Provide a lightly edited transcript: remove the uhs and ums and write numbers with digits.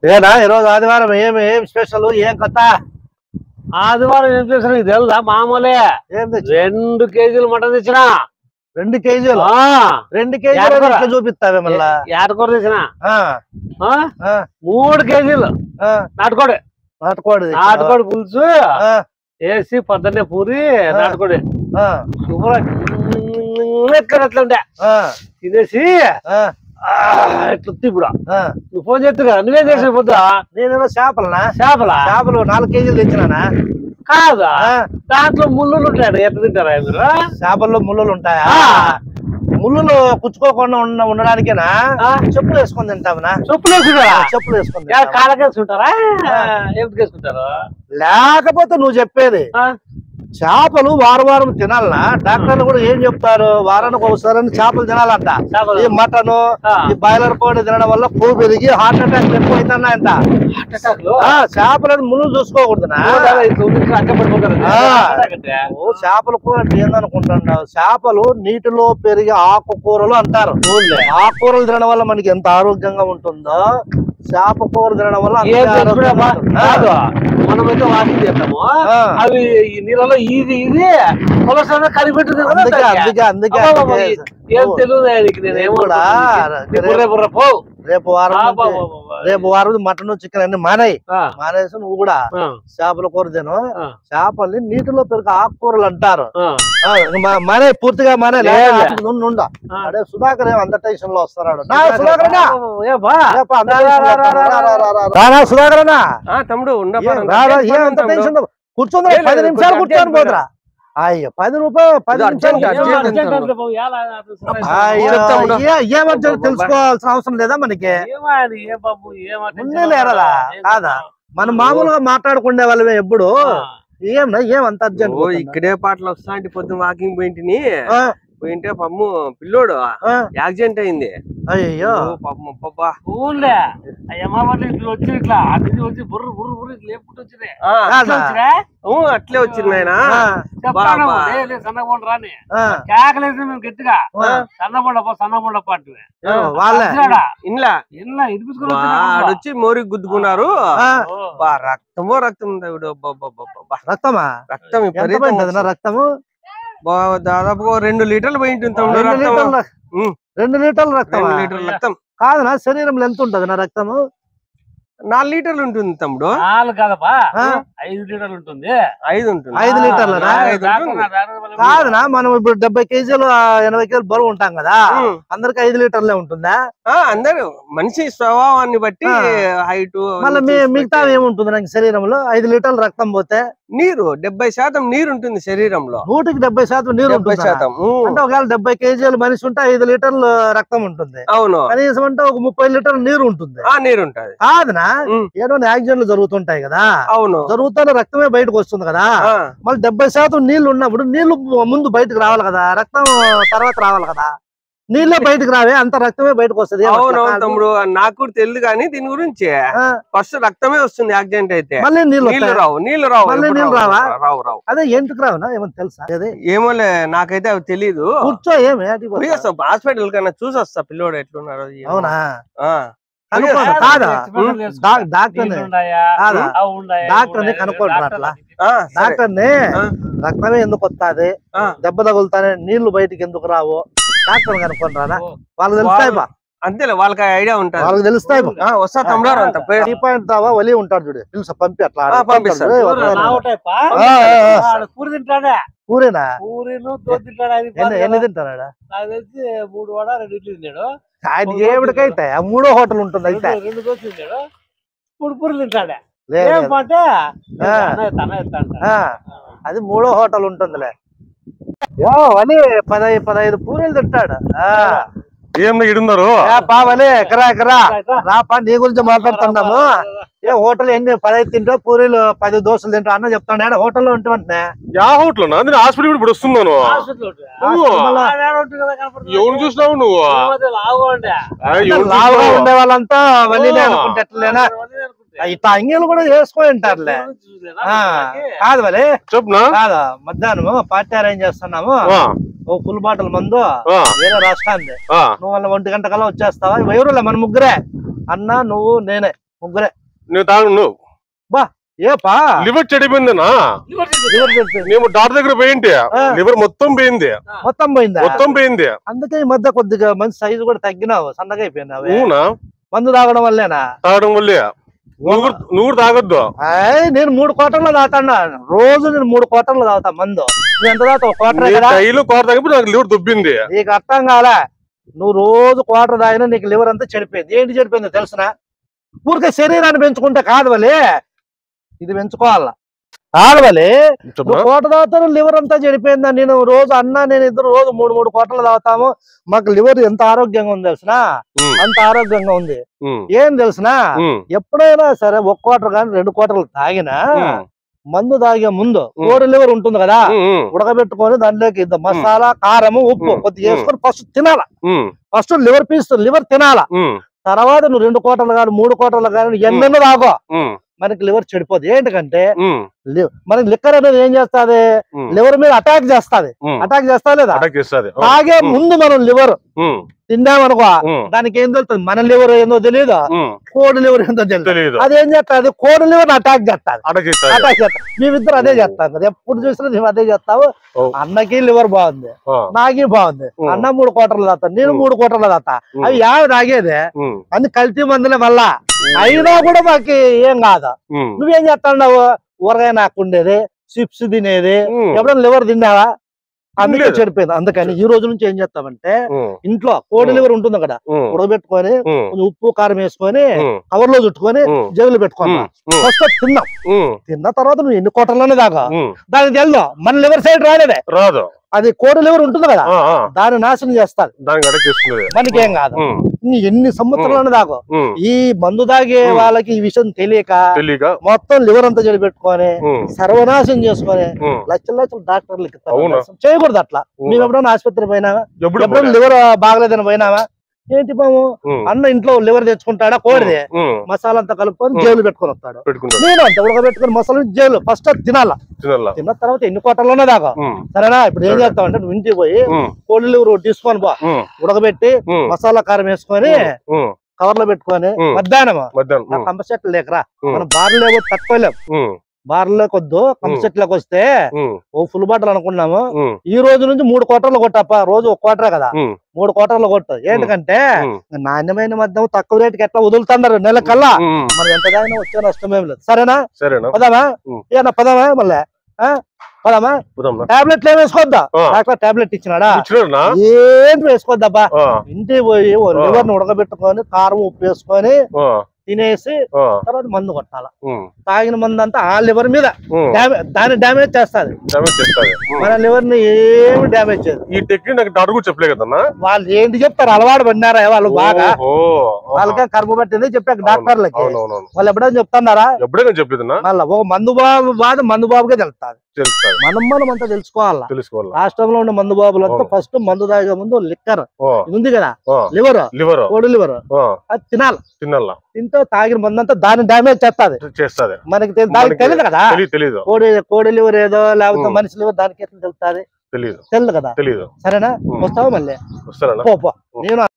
ఏనా ఈరోజు ఆదివారం ఏం స్పెషల్ ఏం కథ? ఆదివారం ఏం స్పెషల్ నీకు తెలుదా? మామూలే. 2 కేజీలు మటన్ తెచ్చిన. 2 కేజీలు? 2 కేజీలు చూపిస్తావే మళ్ళా? ఏటకూర తెచ్చిన. 3 కేజీలు నాటుకోడి. నాటుకోడి పులుసు వేసి పొద్దున్నే పూరి నాటుకోడి ఎట్లా తినేసి ఇట్లా ఇప్పుడు నువ్వు ఫోన్ చేస్తు కదా, నువ్వేం చేసిన పొద్దు? నేను చేపలు 4 కేజీలు తెచ్చినా. కాదా, దాంట్లో ముళ్ళులు ఉంటాయి, ఎట్లా తింటారా మీరు? చేపల్లో ముళ్ళులు ఉంటాయా? ముళ్ళులు కుచ్చుకోకుండా ఉండడానికేనా చెప్పులు వేసుకొని తింటామనా? చెప్పులు వేసుకుంటారా? చెప్పులు వేసుకొని కాళ్ళకేసుకుంటారా? ఏమిటి వేసుకుంటారు? లేకపోతే నువ్వు చెప్పేది చేపలు వారం తినాలనా? డాక్టర్లు కూడా ఏం చెప్తారు, వారానికి ఒకసారి చేపలు తినాలంట. ఈ మటన్ ఈ బాయిలర్ కోడి తినడం వల్ల కొవ్వు పెరిగి హార్ట్ అటాక్ ఎక్కువ అవుతున్నాయంట. చేపలను ముళ్ళు చూసుకోకూడదునా? చేపల కూర అంటే ఏందనుకుంటున్నావు? చేపలు నీటిలో పెరిగే ఆకుకూరలు అంటారు. ఆకుకూరలు తినడం వల్ల మనకి ఎంత ఆరోగ్యంగా ఉంటుందో చేప కూర తినడం వల్ల మనమైతే వాకింగ్ చేస్తాము, అవి నీళ్ళలో ఇది కనిపెట్టింది. ఏం తెలియదు రేపు వారం మటన్ చికెన్ అన్ని మానేసి నువ్వు కూడా చేపల కూర తిను. చేపల్ని నీటిలో పెరిగే ఆకుకూరలు అంటారు. మానే పూర్తిగా మానే. అదే సుధాకర్ అంత టెన్షన్ లో వస్తున్నాడు. సుధాకర్ తమ్ముడు కూర్చొని 10 నిమిషాలు కూర్చొని పోతురా. అయ్యో 10 రూపాయలు 10 నిమిషాలు తెలుసుకోవాల్సిన అవసరం లేదా మనకి? లేరదా? కాదా, మనం మామూలుగా మాట్లాడుకునే వాళ్ళమే ఎప్పుడు. ఏమంత అర్జెంట్? ఇక్కడే పాటలు వస్తా అంటే పొద్దున వాకింగ్ పోయింటే పమ్ము పిల్లోడు యాక్సిడెంట్ అయింది. అయ్యో అట్లే వచ్చింది ఆయన. గట్టిగా వచ్చి మోరికి గుద్దుకున్నారు. రక్తమో రక్తం రక్తమా? రక్తము దాదాపు 2 లీటర్లు పోయి ఉంటుంది. 2 లీటర్లు రక్తం కాదనా? శరీరంలో ఎంత ఉంటది నా రక్తము? 4 లీటర్లు ఉంటుంది తమ్ముడు. 4 కాదపా, 5 లీటర్లు ఉంటుంది. 5 లీటర్లు కాదనా? మనం ఇప్పుడు 70 కేజీలు 80 కేజీలు బరువు ఉంటాం కదా, అందరికి 5 లీటర్లే ఉంటుందా? అందరు మనిషి స్వభావాన్ని బట్టి హైట్. మళ్ళీ మిగతా ఏముంటుంది నాకు శరీరంలో? 5 లీటర్లు రక్తం పోతే నీరు 70% నీరు ఉంటుంది శరీరంలో. 100కి 70% నీరు ఉంటుంది. అంటే ఒకవేళ 70 కేజీలు మనిషి ఉంటే 5 లీటర్లు రక్తం ఉంటుంది. అవును, కనీసం అంటే ఒక 30 లీటర్లు నీరు ఉంటుంది. నీరు ఉంటుంది. కాదనా? ఏదో యాక్సిడెంట్లు జరుగుతుంటాయి కదా, అవును, జరుగుతానే రక్తమే బయటకు వస్తుంది కదా. మళ్ళీ 70% నీళ్లు ఉన్నప్పుడు నీళ్లు ముందు బయటకు రావాలి కదా, రక్తం తర్వాత రావాలి కదా. నీళ్ళే బయటకు రావే, అంత రక్తమే బయటకు వస్తుంది. అవునవును తమ్ముడు, నాకు కూడా తెలియదు కానీ దీని గురించి. ఫస్ట్ రక్తమే వస్తుంది యాక్సిడెంట్ అయితే, మళ్ళీ నీళ్ళు రావు. మళ్ళీ నీళ్ళు రావా? రావు. అదే ఎందుకు రావునా? ఏమన్నా తెలుసా? ఏమోలే, నాకైతే అవి తెలీదు. కూర్చో, హాస్పిటల్ కన్నా చూసి వస్తా పిల్లోడు ఎట్లున్నారు. అవునా? డాక్టర్ని కనుక్కోండి. అట్లా డాక్టర్ని రక్తమే ఎందుకు వస్తుంది, దెబ్బ తగులుతానే నీళ్లు బయటికి ఎందుకు రావు, డాక్టర్ కనుక్కొని రాదా? వాళ్ళకి తెలుస్తాయి బా. అంతేలే, వాళ్ళకి ఐడియా ఉంటుంది, వాళ్ళకి తెలుస్తాయి. వస్తా తమ్ముడు వలి ఉంటాడు చూడు, తెలుసా? పంపి అట్లా పంపిస్తాడు. పూరేనా? ఎన్ని తింటాడా? 3 వడ 2 ఇడ్లీ తిన్నాడు. ఆయన ఏమిడికైతే 3వ హోటల్ ఉంటుంది. అయితే 2 దోశలు తిన్నాడు, 3 పూరీలు తింటాడే. అది 3వ హోటల్ ఉంటుందిలే. అని 15 పూరీలు తింటాడు. ఏం ఇడున్నారు పావలే ఎకరా రాపా, నీ గురించి మాట్లాడుతున్నాము. హోటల్ ఎన్ని 15 తింటావు, పూరీలు 10 దోశలు తింటావు అన్న చెప్తాను. హోటల్లో ఉంటే యా హోటల్ హాస్పిటల్ ఇప్పుడు వస్తున్నాను. ఎవరు చూసినావు నువ్వు? లావుగా ఉండే వాళ్ళంతా వలీనే అనుకుంటే ఎట్లేనా? ఇట్లా అంగీలు కూడా వేసుకొని ఉంటారులే. కాదు వలే చెప్పునా? కాదా, మధ్యాహ్నం పార్టీ అరేంజ్ చేస్తున్నాము. ఓ ఫుల్ బాటిల్ మందు వేరే రాష్ట్రాన్ని. నువ్వు వాళ్ళ 1 గంట కల్లా వచ్చేస్తావా? ఎవరులే మన ముగ్గురే, అన్న నువ్వు నేనే ముగ్గురే. నేను తాగను. బా ఏపా లివర్ చెడిపోయిందనా? మేము డాక్టర్ దగ్గర పోయింది, లివర్ మొత్తం పోయింది. మొత్తం పోయిందా? మొత్తం పోయింది. అందుకే ఈ మధ్య కొద్దిగా మంచి సైజు కూడా తగ్గినావు, సన్నగా అయిపోయినావు. అవునా? మందు తాగడం వల్లేనా? తాగడం వల్లే. నువ్వు తాగొద్దు. నేను 3 క్వార్టర్లు తాగుతాను రోజు. నేను 3 క్వార్టర్లు తాగుతా మందు. నువ్వు ఎంత తాగుతావు? క్వార్టర్ తాగిపోయి నాకు లివర్ దుబ్బింది. నీకు అర్థం కాలే. నువ్వు రోజు క్వార్టర్ తాగినా నీకు లివర్ అంతా చెడిపోయింది. ఏంటి చెడిపోయిందో తెలుసునా? ఊరికే శరీరాన్ని పెంచుకుంటే కాదు వలే, ఇది పెంచుకోవాల కాదువలే. క్వార్టర్ తాగుతాను లివర్ అంతా చెడిపోయిందా? నేను రోజు నేను ఇద్దరు రోజు 3 క్వార్టర్లు తాగుతాము. మాకు లివర్ ఎంత ఆరోగ్యంగా ఉంది తెలుసునా? అంత ఆరోగ్యంగా ఉంది. ఏం తెలుసునా? ఎప్పుడైనా సరే 1 క్వార్టర్ కానీ 2 క్వార్టర్లు తాగినా మందు తాగే ముందు కోడి లివర్ ఉంటుంది కదా, ఉడకబెట్టుకొని దాంట్లోకి ఇంత మసాలా, కారము, ఉప్పు కొద్దిగా వేసుకొని ఫస్ట్ తినాల. ఫస్ట్ లివర్ తినాల. తర్వాత నువ్వు 2 క్వార్టర్లు కానీ 3 క్వార్టర్లు కానీ ఎన్నెన్నో తాగో, మనకి లివర్ చెడిపోదు. ఏంటంటే మనకి లిక్కర్ అనేది ఏం చేస్తుంది? లివర్ మీద అటాక్ చేస్తుంది. అటాక్ చేస్తా లేదా? తాగే ముందు మనం లివర్ తిందామనుకో, దానికి ఏం తెలుస్తుంది? మన లివర్ ఏందో తెలియదు, కోడి లివర్ ఏందో తెలియదు. అదేం చేస్తుంది? కోడి లివర్ అటాక్ చేస్తుంది. అటాక్ చేస్తా. మేమిద్దరు అదే చేస్తాం కదా, ఎప్పుడు చూసినా మేము అదే చేస్తావు. అన్నకి లివర్ బాగుంది, నాకి బాగుంది. అన్న 3 క్వార్టర్లు తాగుతాను, నేను 3 క్వార్టర్లు తాగుతా. అవి యావ తాగేది అన్ని కల్తీ మందులే. మళ్ళా అయినా కూడా మాకు ఏం కాదు. నువ్వేం చేస్తావు? ఊరగాయ నాకుండేది, చిప్స్ తినేది. ఎప్పుడైనా లివర్ తిన్నావా? అందుకే చెడిపోయింది. అందుకని ఈ రోజు నుంచి ఏం చేస్తామంటే, ఇంట్లో కోడి లివర్ ఉంటుంది కదా, ఉడకబెట్టుకొని కొంచెం ఉప్పు కారం వేసుకొని కవర్ లో చుట్టుకొని జేబులు పెట్టుకున్నా. ఫస్ట్ తిన్నాం. తిన్న తర్వాత నువ్వు ఎన్ని క్వార్టర్లోనే దాకా దానికి తెలుదు. మన లివర్ సైడ్ రాదు. అది కోడి లివర్ ఉంటుంది కదా, దాన్ని నాశనం చేస్తారు. మనకేం కాదు. ఎన్ని సంవత్సరాలు దాకా ఈ మందు తాగే వాళ్ళకి ఈ విషయం తెలియక మొత్తం లివర్ అంతా చెడి పెట్టుకొని సర్వనాశనం చేసుకొని లక్షల డాక్టర్లకి చేయకూడదు అట్లా. మేము ఎప్పుడైనా ఆసుపత్రి పోయినావా? ఎప్పుడైనా లివర్ బాగలేదని పోయినావా? ఏంటి బాబు అన్న ఇంట్లో లివర్ తెచ్చుకుంటాడా కోడిది, మసాలా అంతా కలుపుకొని జైలు పెట్టుకొని వస్తాడు. నేను అంత ఉడకబెట్టుకుని మసాలా జైలు ఫస్ట్ తినాలా. తిన్న తర్వాత ఎన్ని క్వార్టర్లోనే దాకా సరేనా? ఇప్పుడు ఏం చేస్తావు అంటే, నువ్వు ఇంటికి పోయి కోడి లివర్ తీసుకొని బా, ఉడకబెట్టి మసాలా కారం వేసుకొని కవర్ లో పెట్టుకొని మధ్యాహ్నం కంప చెట్లు లేకరా, మనం బార్లో తక్కువలేము. బార్లో కొద్దు కంప చెట్లకు వస్తే ఓ ఫుల్ బాటిల్ అనుకున్నాము. ఈ రోజు నుంచి 3 క్వార్టర్లు కొట్టప్ప. రోజు 1 క్వార్టరే కదా, 3 క్వార్టర్లు కొట్టు. ఏంటంటే నాణ్యమైన మద్యం తక్కువ రేటుకి ఎట్లా వదులుతున్నారు నెలకల్లా. మనం ఎంత దాకా వచ్చే నష్టమేం లేదు. సరేనా? పదామా? ఏమన్నా పదామా? మళ్ళీ పదామా? టాబ్లెట్లు ఏం వేసుకోద్దా? Doctor tablet ఇచ్చినాడా? ఏంటి వేసుకోద్దబ్బా. ఇంటికి పోయి లివర్ ని ఉడకబెట్టుకొని కారం ఉప్పు వేసుకొని తినేసి తర్వాత మందు కొట్టాల. తాగిన మందు అంతా ఆ లివర్ మీద దాన్ని డ్యామేజ్ చేస్తుంది. మన లివర్ ని ఏమి డ్యామేజ్ చేయదు. ఈ టెక్నిక్ నాకు డాక్టర్ కూడా చెప్పలే కదన్నా. వాళ్ళు ఏంటి చెప్తారు? అలవాటు పడినారా వాళ్ళు బాగా, వాళ్ళకే కర్మ పట్టింది చెప్పాక డాక్టర్లకి. వాళ్ళు ఎప్పుడైనా చెప్తున్నారా? ఎప్పుడైనా చెప్పలేదు. మళ్ళీ ఒక మందు బాబు బాధ మందు బాబుకే తెలుస్తుంది. మనం అంతా తెలుసుకోవాలా. రాష్ట్రంలో ఉన్న మందు బాబులంతా ఫస్ట్ మందు తాగే ముందు లిక్కర్ ఉంది కదా, లివర్ కోడి లివర్ అది తినాలి. తింటే తాగిన మందు అంతా దాన్ని డ్యామేజ్ చేస్తుంది. మనకి తెలియదు కదా కోడి లివర్ ఏదో లేకపోతే మనిషి లివర్ దానికి ఎట్లా తెలుస్తుంది? తెలియదు కదా. సరేనా? వస్తావా? మళ్ళీ నేను